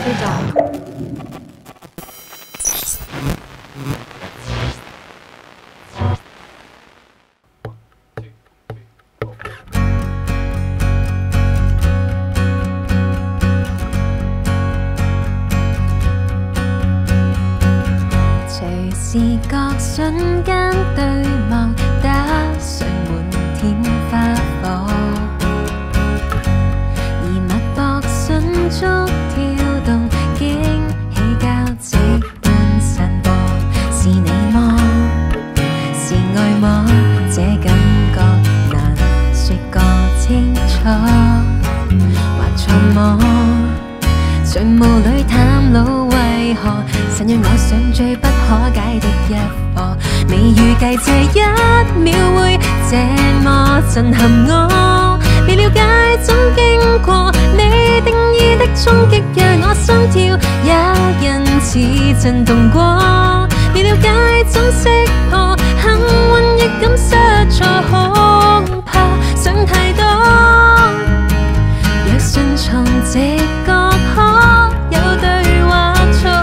CoverDog。 視覺瞬間對望，打上滿天花火，而脈搏迅速跳動，驚喜交織般散播。是你麼？是愛麼？這感覺難說個清楚，或錯麼？在霧裡探路，為何神讓我上最不可解的一課？未預計這一秒會這麼震撼我，未了解總經過，你定義的衝擊讓我心跳也因此震動過，未了解怎識破，幸運亦感失錯，恐怕想太多。若順從直覺，可有對或錯？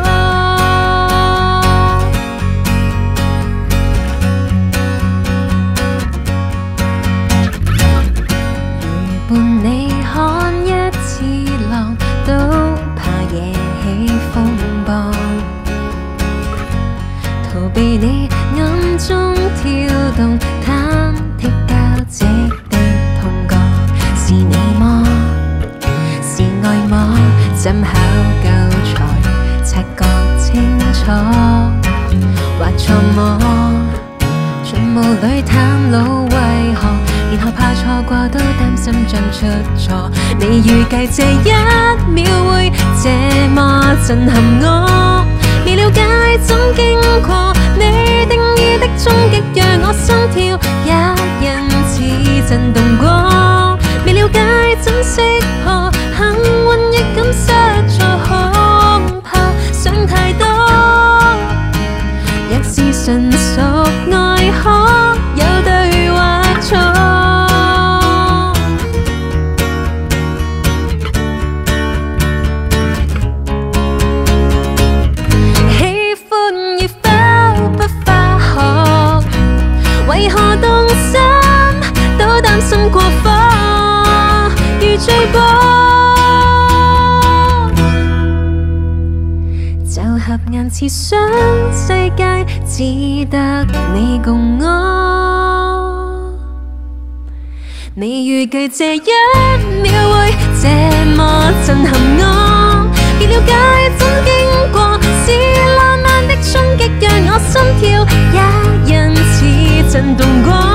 如伴你看一次浪，都怕惹起風波，逃避你暗中跳動，忐忑交織的痛覺。是你麼？是愛麼？怎考究才察覺清楚？或錯麼？在霧裡探路，為何連害怕錯過都擔心將出錯？未預計這一秒會這麼震撼我，未了解總經過，你定義的衝擊讓我心跳也因此震動過，未了解怎識破，幸運亦感失錯，恐怕想太多。若是純屬愛，可有對或錯？喜歡與否不化學，為何動心都擔心過火，如追波。就合眼似想世界只得你共我，未預計這一秒會這麼震撼我，未了解總經過，是浪漫的衝擊讓我心跳也因此震動過。